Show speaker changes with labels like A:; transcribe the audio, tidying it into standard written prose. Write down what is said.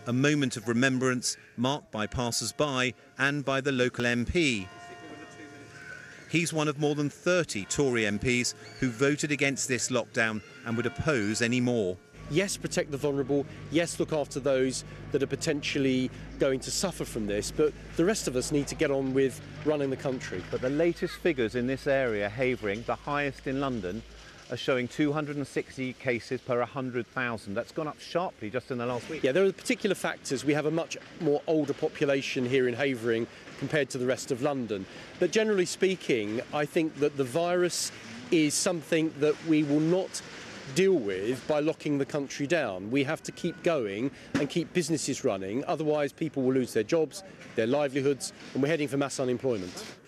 A: a moment of remembrance marked by passers-by and by the local MP. He's one of more than 30 Tory MPs who voted against this lockdown and would oppose any more.
B: Yes, protect the vulnerable. Yes, look after those that are potentially going to suffer from this. But the rest of us need to get on with running the country.
C: But the latest figures in this area, Havering, the highest in London, are showing 260 cases per 100,000. That's gone up sharply just in the last week.
B: Yeah, there are particular factors. We have a much more older population here in Havering compared to the rest of London. But generally speaking, I think that the virus is something that we will not deal with by locking the country down. We have to keep going and keep businesses running, otherwise people will lose their jobs, their livelihoods, and we're heading for mass unemployment.